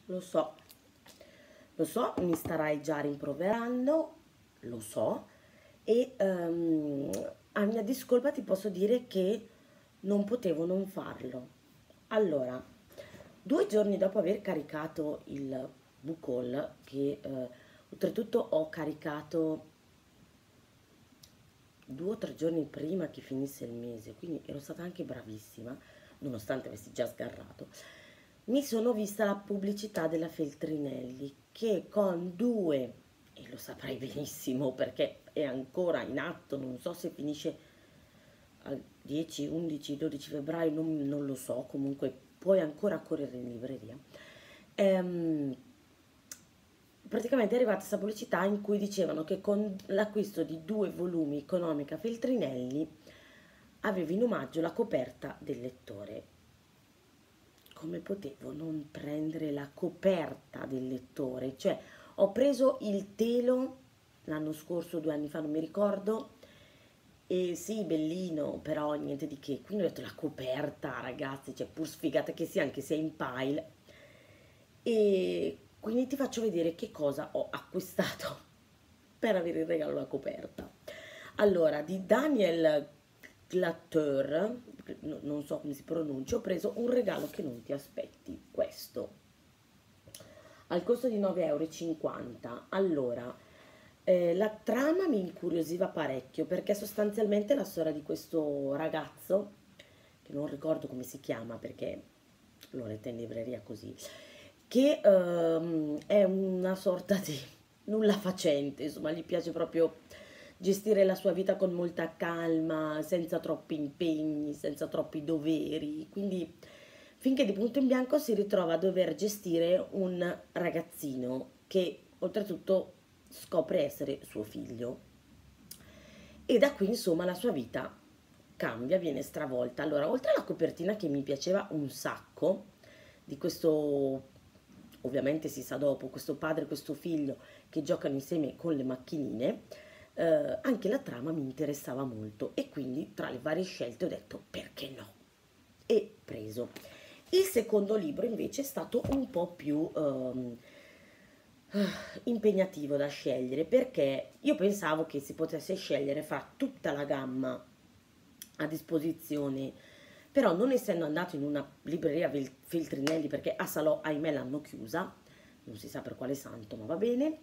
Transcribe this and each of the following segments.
Lo so, mi starai già rimproverando, lo so, e a mia discolpa ti posso dire che non potevo non farlo. Allora, 2 giorni dopo aver caricato il book haul, che oltretutto ho caricato 2 o 3 giorni prima che finisse il mese, quindi ero stata anche bravissima, nonostante avessi già sgarrato. Mi sono vista la pubblicità della Feltrinelli che con due, e lo saprai benissimo perché è ancora in atto, non so se finisce al 10, 11, 12 febbraio, non lo so, comunque puoi ancora correre in libreria. Ehm, Praticamente è arrivata questa pubblicità in cui dicevano che con l'acquisto di 2 volumi Economica Feltrinelli avevi in omaggio la coperta del lettore. Come potevo non prendere la coperta del lettore? Cioè, ho preso il telo l'anno scorso, 2 anni fa, non mi ricordo, e sì, bellino, però niente di che. Quindi ho detto la coperta, ragazzi, cioè pur sfigata che sia, anche se è in pile. E quindi ti faccio vedere che cosa ho acquistato per avere in regalo la coperta. Allora, di Daniel Glatter, non so come si pronuncia, ho preso un regalo che non ti aspetti, questo, al costo di 9,50 euro. Allora, la trama mi incuriosiva parecchio perché sostanzialmente è la storia di questo ragazzo, che non ricordo come si chiama perché l'ho letta in libreria così, che è una sorta di nulla facente, insomma, gli piace proprio gestire la sua vita con molta calma, senza troppi impegni, senza troppi doveri, quindi finché di punto in bianco si ritrova a dover gestire un ragazzino che oltretutto scopre essere suo figlio. E da qui insomma la sua vita cambia, viene stravolta. Allora, oltre alla copertina che mi piaceva un sacco, di questo, ovviamente si sa dopo, questo padre e questo figlio che giocano insieme con le macchinine, anche la trama mi interessava molto e quindi tra le varie scelte ho detto perché no? E preso. Il secondo libro invece è stato un po' più impegnativo da scegliere perché io pensavo che si potesse scegliere fra tutta la gamma a disposizione, però non essendo andato in una libreria Feltrinelli perché a Salò ahimè l'hanno chiusa, non si sa per quale santo, ma va bene,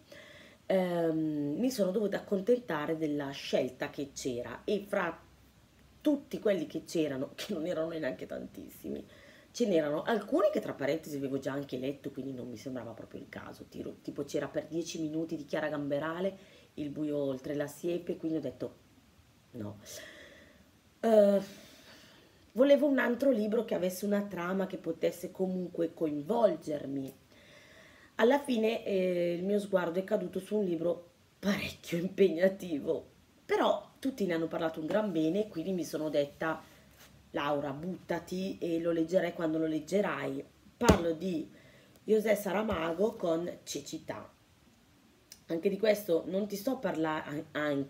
mi sono dovuta accontentare della scelta che c'era e fra tutti quelli che c'erano, che non erano neanche tantissimi, ce n'erano alcuni che tra parentesi avevo già anche letto, quindi non mi sembrava proprio il caso, tipo c'era per 10 minuti di Chiara Gamberale, Il buio oltre la siepe, quindi ho detto no. Eh, Volevo un altro libro che avesse una trama che potesse comunque coinvolgermi. Alla fine il mio sguardo è caduto su un libro parecchio impegnativo, però tutti ne hanno parlato un gran bene, quindi mi sono detta, Laura, buttati e lo leggerai quando lo leggerai. Parlo di José Saramago con Cecità. Anche di questo non ti sto a parlare,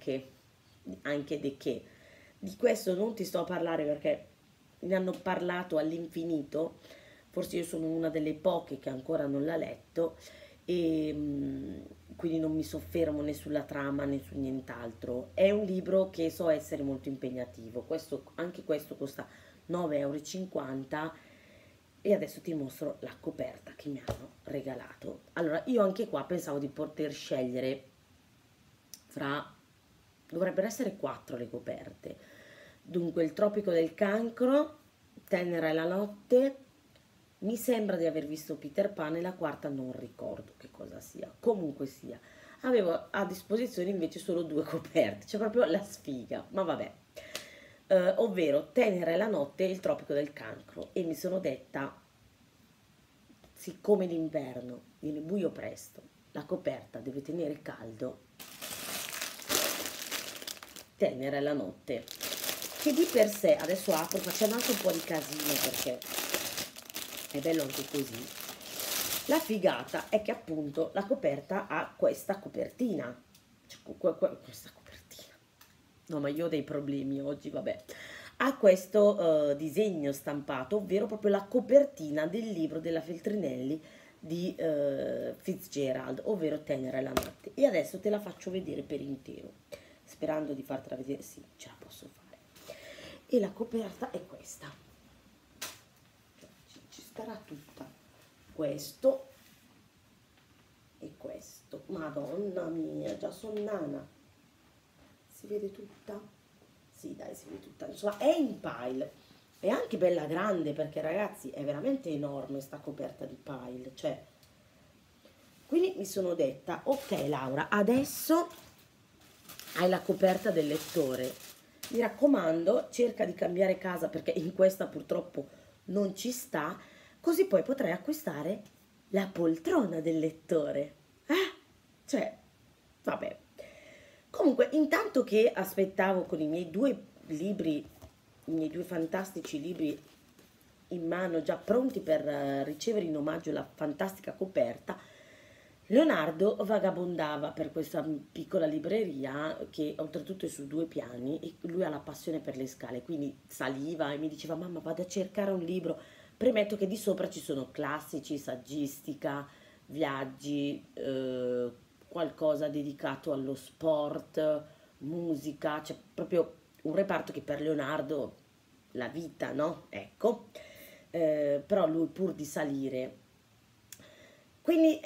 anche di che. Di questo non ti sto a parlare perché ne hanno parlato all'infinito, forse io sono una delle poche che ancora non l'ha letto e quindi non mi soffermo né sulla trama né su nient'altro. È un libro che so essere molto impegnativo, anche questo costa 9,50 euro e adesso ti mostro la coperta che mi hanno regalato. Allora, io anche qua pensavo di poter scegliere fra, dovrebbero essere 4 le coperte. Dunque, Il tropico del cancro, Tenera è la notte, mi sembra di aver visto Peter Pan e la quarta non ricordo che cosa sia. Comunque sia, avevo a disposizione invece solo 2 coperte, cioè proprio la sfiga, ma vabbè. Ovvero Tenera è la notte e Il tropico del cancro e mi sono detta, siccome l'inverno viene buio presto, la coperta deve tenere caldo, Tenera è la notte, che di per sé, adesso apro facendo anche un po' di casino perché è bello anche così, la figata è che appunto la coperta ha questa copertina, cioè, questa copertina, no ma io ho dei problemi oggi, vabbè, ha questo disegno stampato, ovvero proprio la copertina del libro della Feltrinelli di Fitzgerald, ovvero Tenera la notte. E adesso te la faccio vedere per intero, sperando di fartela vedere. Sì, ce la posso fare. E la coperta è questa, ci starà tutta, questo e questo. Madonna mia, già sono nana. Si vede tutta? Sì, dai, si vede tutta. Insomma, è in pile. È anche bella grande perché, ragazzi, è veramente enorme sta coperta di pile. Cioè, quindi mi sono detta, ok Laura, adesso hai la coperta del lettore. Mi raccomando, cerca di cambiare casa perché in questa purtroppo non ci sta, così poi potrai acquistare la poltrona del lettore. Cioè, vabbè. Comunque, intanto che aspettavo con i miei due libri, i miei due fantastici libri in mano, già pronti per ricevere in omaggio la fantastica coperta, Leonardo vagabondava per questa piccola libreria che oltretutto è su 2 piani e lui ha la passione per le scale, quindi saliva e mi diceva mamma vado a cercare un libro. Premetto che di sopra ci sono classici, saggistica, viaggi, qualcosa dedicato allo sport, musica, c'è proprio un reparto che per Leonardo la vita, no? Ecco, però lui pur di salire, quindi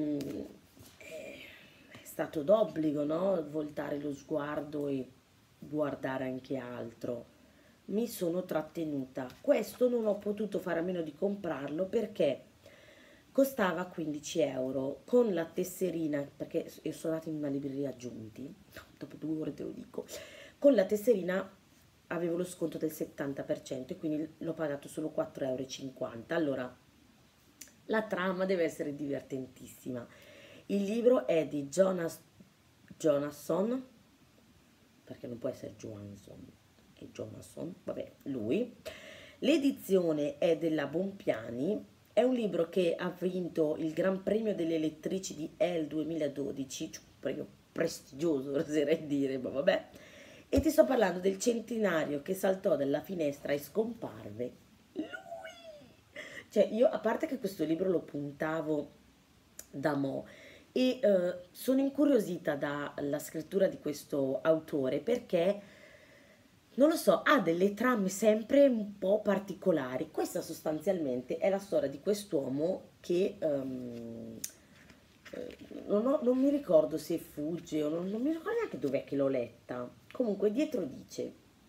è stato d'obbligo, no? Voltare lo sguardo e guardare anche altro. Mi sono trattenuta. Questo non ho potuto fare a meno di comprarlo perché costava 15 euro con la tesserina, perché io sono andata in una libreria Giunti, dopo 2 ore te lo dico, con la tesserina avevo lo sconto del 70% e quindi l'ho pagato solo 4,50 euro. Allora, la trama deve essere divertentissima. Il libro è di Jonasson, perché non può essere Johansson, è Jonasson, vabbè, lui. L'edizione è della Bompiani, è un libro che ha vinto il Gran Premio delle lettrici di El 2012, cioè un premio prestigioso, oserei dire, ma vabbè. E ti sto parlando del centenario che saltò dalla finestra e scomparve. Lui! Cioè, io, a parte che questo libro lo puntavo da mo' e sono incuriosita dalla scrittura di questo autore perché, non lo so, ha delle trame sempre un po' particolari. Questa sostanzialmente è la storia di quest'uomo che non mi ricordo se fugge o non mi ricordo neanche dov'è che l'ho letta. Comunque dietro dice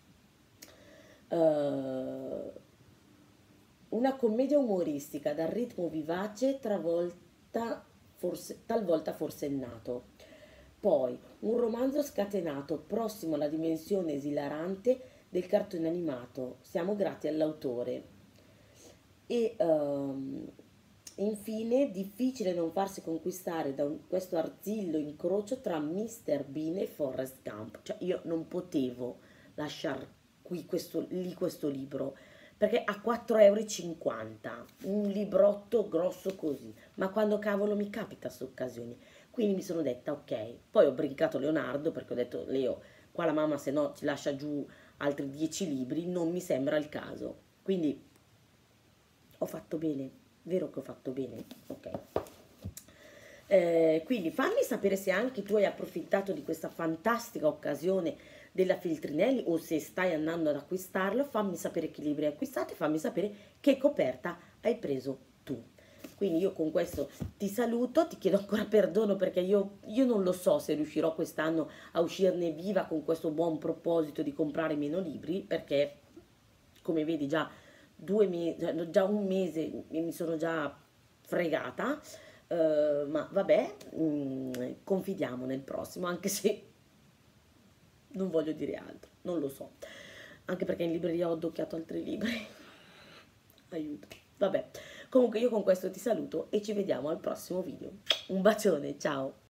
una commedia umoristica dal ritmo vivace talvolta forsennato. Poi un romanzo scatenato prossimo alla dimensione esilarante del cartone animato. Siamo grati all'autore. E infine difficile non farsi conquistare da questo arzillo incrocio tra Mr. Bean e Forrest Gump. Cioè io non potevo lasciare lì questo libro perché a 4,50 euro, un librotto grosso così, ma quando cavolo mi capita queste occasioni? Quindi mi sono detta ok, poi ho brincato Leonardo perché ho detto Leo, qua la mamma se no ci lascia giù altri 10 libri, non mi sembra il caso. Quindi ho fatto bene, vero che ho fatto bene? Ok. Quindi fammi sapere se anche tu hai approfittato di questa fantastica occasione della Feltrinelli o se stai andando ad acquistarlo, fammi sapere che libri hai acquistato e fammi sapere che coperta hai preso tu. Quindi io con questo ti saluto, ti chiedo ancora perdono perché io non lo so se riuscirò quest'anno a uscirne viva con questo buon proposito di comprare meno libri perché come vedi già 2 mesi, già un mese mi sono già fregata, ma vabbè, confidiamo nel prossimo anche se non voglio dire altro, non lo so, anche perché in libreria ho addocchiato altri libri, aiuto, vabbè, comunque io con questo ti saluto e ci vediamo al prossimo video, un bacione, ciao!